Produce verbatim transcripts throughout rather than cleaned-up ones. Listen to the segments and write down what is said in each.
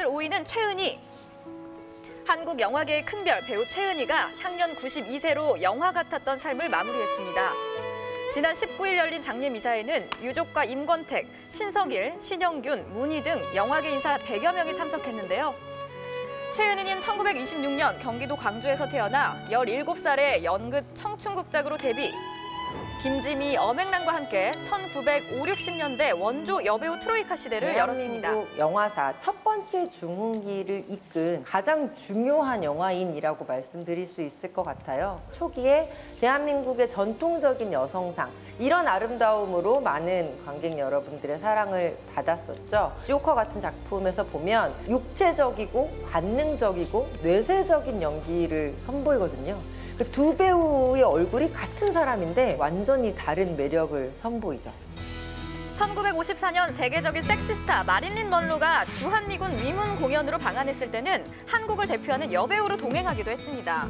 아들 오 위는 최은희. 한국 영화계의 큰별 배우 최은희가 향년 구십이 세로 영화 같았던 삶을 마무리했습니다. 지난 십구 일 열린 장례미사에는 유족과 임권택, 신석일, 신영균, 문희 등 영화계 인사 백여 명이 참석했는데요. 최은희는 천구백이십육 년 경기도 광주에서 태어나 열일곱 살에 연극 청춘극작으로 데뷔. 김지미, 엄앵란과 함께 천구백오십, 육십 년대 원조 여배우 트로이카 시대를 열었습니다. 대한민국 영화사 첫 번째 중흥기를 이끈 가장 중요한 영화인이라고 말씀드릴 수 있을 것 같아요. 초기에 대한민국의 전통적인 여성상, 이런 아름다움으로 많은 관객 여러분들의 사랑을 받았었죠. 지옥화 같은 작품에서 보면 육체적이고 관능적이고 뇌세적인 연기를 선보이거든요. 그 두 배우의 얼굴이 같은 사람인데 완전히 다른 매력을 선보이죠. 천구백오십사 년 세계적인 섹시스타 마릴린 먼로가 주한미군 위문 공연으로 방한했을 때는 한국을 대표하는 여배우로 동행하기도 했습니다.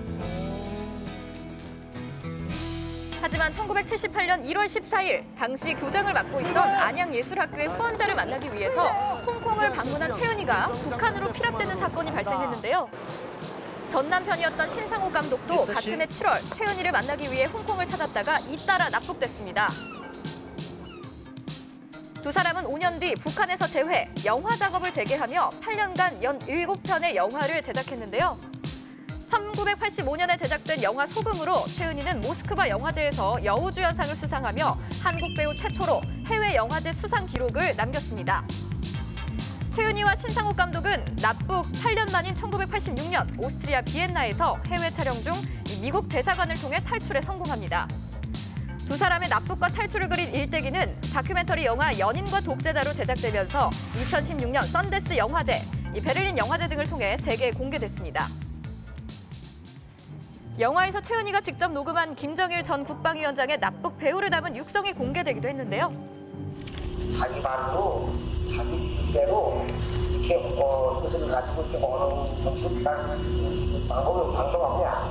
하지만 천구백칠십팔 년 일월 십사일 당시 교장을 맡고 있던 안양예술학교의 후원자를 만나기 위해서 홍콩을 방문한 최은희가 북한으로 피랍되는 사건이 발생했는데요. 전 남편이었던 신상호 감독도 같은 해 칠월 최은희를 만나기 위해 홍콩을 찾았다가 잇따라 납북됐습니다. 두 사람은 오 년 뒤 북한에서 재회, 영화 작업을 재개하며 팔 년간 연 일곱 편의 영화를 제작했는데요. 천구백팔십오 년에 제작된 영화 소금으로 최은희는 모스크바 영화제에서 여우주연상을 수상하며 한국 배우 최초로 해외 영화제 수상 기록을 남겼습니다. 최은희와 신상욱 감독은 납북 팔 년 만인 천구백팔십육 년 오스트리아 비엔나에서 해외 촬영 중 미국 대사관을 통해 탈출에 성공합니다. 두 사람의 납북과 탈출을 그린 일대기는 다큐멘터리 영화 연인과 독재자로 제작되면서 이천십육 년 썬데스 영화제, 베를린 영화제 등을 통해 세계에 공개됐습니다. 영화에서 최은희가 직접 녹음한 김정일 전 국방위원장의 납북 배우를 담은 육성이 공개되기도 했는데요. 자기 말로 자기 뜻대로 이렇게 어, 뜻을 가지고 이렇게 어느 정신을 방법을 방송하냐.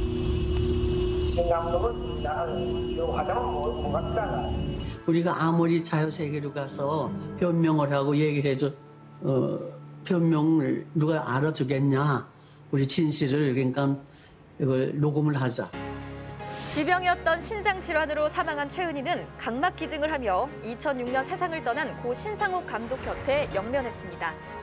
신감독을 나는 하자면 뭔가 필요하다. 우리가 아무리 자유세계로 가서 변명을 하고 얘기를 해도 어, 변명을 누가 알아주겠냐. 우리 진실을 그러니까 이걸 녹음을 하자. 지병이었던 신장 질환으로 사망한 최은희는 각막 기증을 하며 이천육 년 세상을 떠난 고 신상욱 감독 곁에 영면했습니다.